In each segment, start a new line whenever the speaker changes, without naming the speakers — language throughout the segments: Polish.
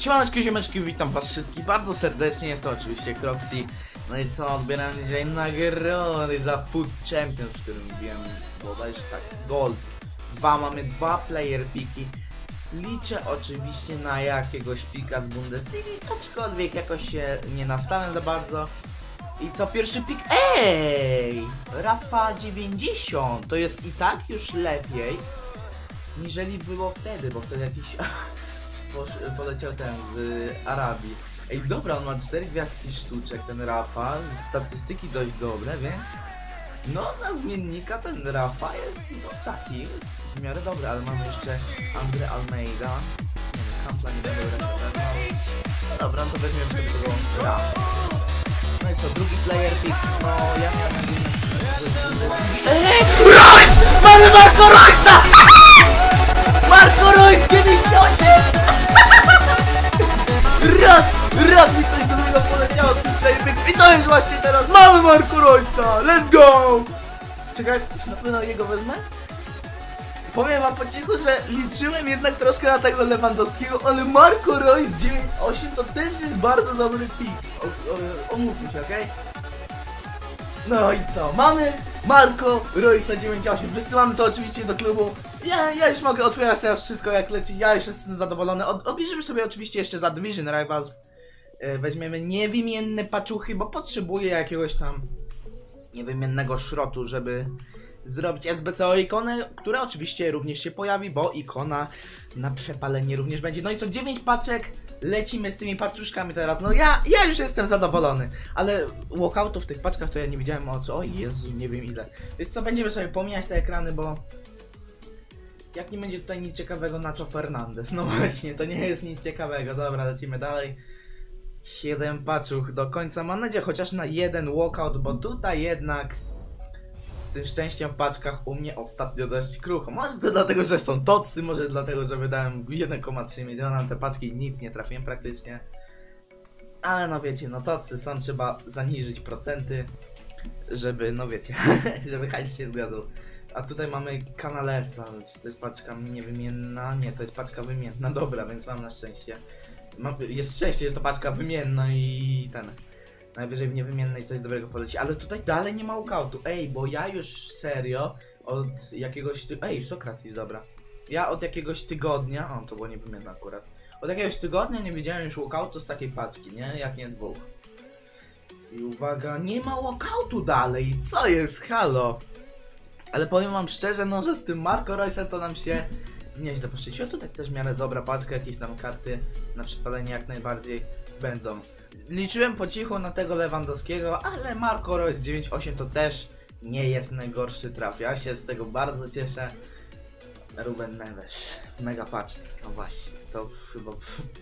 Siemaneczki, ziomeczki, witam was wszystkich bardzo serdecznie, jest to oczywiście Croxy. No i co, odbieram dzisiaj nagrody za Food Champions, w którym wiem bodajże tak, Gold 2, mamy 2 player piki. Liczę oczywiście na jakiegoś pika z Bundesligi, aczkolwiek jakoś się nie nastawiam za bardzo. I co, pierwszy pik? Ej! Rafa 90, to jest i tak już lepiej niżeli było wtedy, bo wtedy jakiś poleciał ten z Arabii. Ej, dobra, on ma 4 gwiazdki sztuczek, ten Rafa, statystyki dość dobre, więc no na zmiennika ten Rafa jest no taki w miarę dobry, ale mamy jeszcze Andre Almeida. Nie wiem, Kampla nie będę rekomendował. No dobra, to weźmiemy sobie tego Rafa. No i co, drugi player pick, no ja miałem nadzieję. Royce! Mamy Marco Royce'a! Marco Royce 98! Raz mi coś dobrego poleciało z tym playback i to jest właśnie teraz! Mamy Marco Royce'a! Let's go! Czekajcie, czy na pewno jego wezmę? Powiem wam po cichu, że liczyłem jednak troszkę na tego Lewandowskiego, ale Marco Royce 98 to też jest bardzo dobry pick. Omówmy się, okej? No i co? Mamy Marco Royce'a 98. Wysyłamy to oczywiście do klubu. Ja już mogę otwierać teraz wszystko jak leci. Ja już jestem zadowolony. Odbierzemy sobie oczywiście jeszcze za Division Rivals. Weźmiemy niewymienne paczuchy, bo potrzebuję jakiegoś tam niewymiennego szrotu, żeby zrobić SBCO ikonę, która oczywiście również się pojawi, bo ikona na przepalenie również będzie. No i co, 9 paczek, lecimy z tymi paczuszkami teraz. No ja już jestem zadowolony, ale walkoutów w tych paczkach to ja nie widziałem o co. O Jezu, nie wiem ile. Więc co, będziemy sobie pomijać te ekrany, bo jak nie będzie tutaj nic ciekawego, Nacho Fernandez. No właśnie, to nie jest nic ciekawego. Dobra, lecimy dalej. 7 paczuch do końca, mam nadzieję chociaż na jeden walkout, bo tutaj jednak z tym szczęściem w paczkach u mnie ostatnio dość krucho. Może to dlatego, że są tocy, może dlatego, że wydałem 1,3 miliona na te paczki i nic nie trafiłem praktycznie. Ale no wiecie, no tocy są, trzeba zaniżyć procenty, żeby, no wiecie, żeby hajs się zgadzał. A tutaj mamy Canalesa, czy to jest paczka niewymienna? Nie, to jest paczka wymienna, dobra, więc mam na szczęście. Jest szczęście, że to paczka wymienna i ten. Najwyżej w niewymiennej coś dobrego poleci, ale tutaj dalej nie ma walkoutu. Ej, bo ja już serio od jakiegoś ej, Sokratis, dobra. Ja od jakiegoś tygodnia, o to było niewymienne akurat. Od jakiegoś tygodnia nie widziałem już walkoutu z takiej paczki, nie? Jak nie dwóch. I uwaga, nie ma walkoutu dalej, co jest, halo? Ale powiem wam szczerze, no że z tym Marco Royce'em to nam się nieźle poszczęściło. Tutaj też w miarę dobra paczka, jakieś tam karty na przepalenie jak najbardziej będą. Liczyłem po cichu na tego Lewandowskiego, ale Marco Royce 98 to też nie jest najgorszy traf. Ja się z tego bardzo cieszę. Ruben Neves, mega paczce, no właśnie, to chyba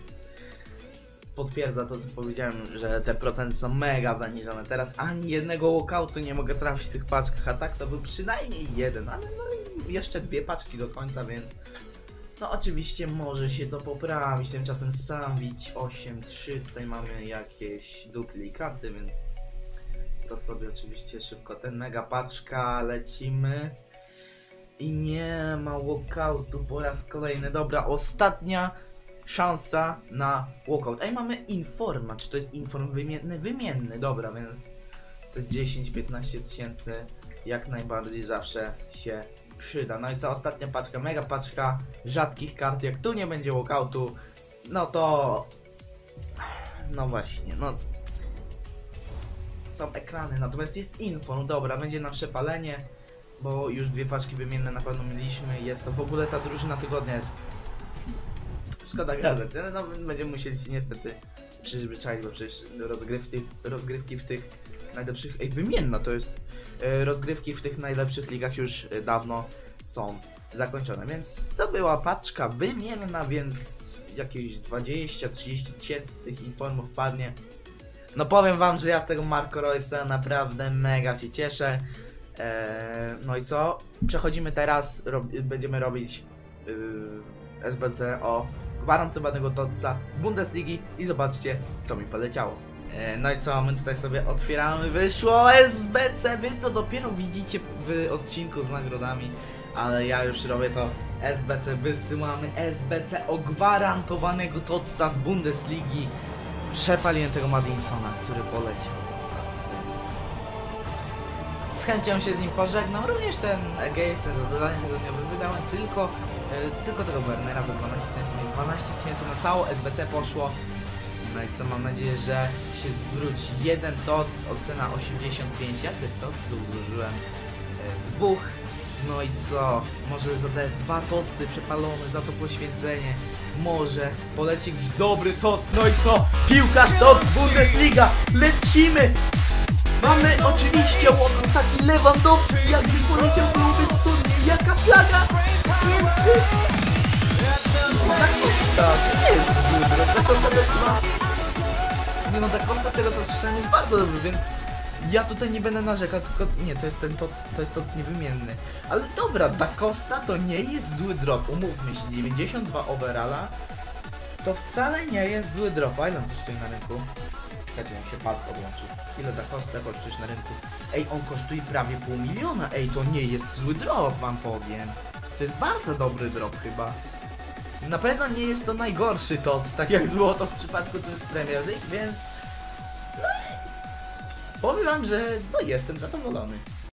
potwierdza to co powiedziałem, że te procenty są mega zaniżone. Teraz ani jednego walkoutu nie mogę trafić w tych paczkach, a tak to był przynajmniej jeden, ale no jeszcze 2 paczki do końca, więc no oczywiście może się to poprawić. Tymczasem Savic 8-3, tutaj mamy jakieś duplikaty, więc to sobie oczywiście szybko ten mega paczka, lecimy. I nie ma walkoutu po raz kolejny. Dobra, ostatnia szansa na walkout. Ej, mamy Informa, czy to jest Inform wymienny? Wymienny, dobra, więc to 10-15 tysięcy jak najbardziej zawsze się przyda. No i co, ostatnia paczka, mega paczka rzadkich kart. Jak tu nie będzie walkoutu, no to no właśnie, no są ekrany, natomiast jest info, no dobra, będzie na przepalenie, bo już 2 paczki wymienne na pewno mieliśmy. Jest to w ogóle ta drużyna tygodnia jest, szkoda gadać, ale no będziemy musieli się niestety przyzwyczaić, bo przecież rozgrywki w tych najlepszych, ej, wymienna to jest, rozgrywki w tych najlepszych ligach już dawno są zakończone, więc to była paczka wymienna, więc jakieś 20-30 tysięcy z tych informów padnie. No powiem wam, że ja z tego Marco Royce'a naprawdę mega się cieszę. No i co? Przechodzimy teraz, będziemy robić SBCO gwarantowanego totsa z Bundesligi i zobaczcie co mi poleciało. No i co, my tutaj sobie otwieramy, wyszło SBC, wy to dopiero widzicie w odcinku z nagrodami, ale ja już robię to SBC wysyłamy, SBC o gwarantowanego totsa z Bundesligi. Przepaliłem tego Madinsona, który poleciał ostatnio, więc z chęcią się z nim pożegnam. Również ten Egeis, ten za zadanie tygodniowe wydałem tylko tego Bernera za 12 tysięcy, więc 12 tysięcy na całą SBC poszło. No i co, mam nadzieję, że się zwróci. Jeden tots, ocena 85, ja tych totsów zużyłem dwóch. No i co? Może zadaję 2 totsy przepalone za to poświęcenie. Może poleci jakiś dobry tots. No i co? Piłkarz tots, Bundesliga! Lecimy! Mamy oczywiście taki Lewandowski, jakby poleciał byłby cudnie. Jaka flaga? Więc... Da Costa, to nie jest zły, Da Costa też ma... Nie no, Da Costa z tego co słyszałem jest bardzo dobry, więc... Ja tutaj nie będę narzekał, tylko nie, to jest ten tots, to jest tots niewymienny. Ale dobra, Da Costa to nie jest zły drop, umówmy się, 92 overalla to wcale nie jest zły drop. A ile on kosztuje na rynku? Czekajcie, on się pad podłączył. Ile Da Costa kosztujesz na rynku? Ej, on kosztuje prawie $500 000, ej, to nie jest zły drop, wam powiem. To jest bardzo dobry drop chyba. Na pewno nie jest to najgorszy tots, tak jak było to w przypadku tych Premier League, więc... No, powiem wam, że no jestem zadowolony.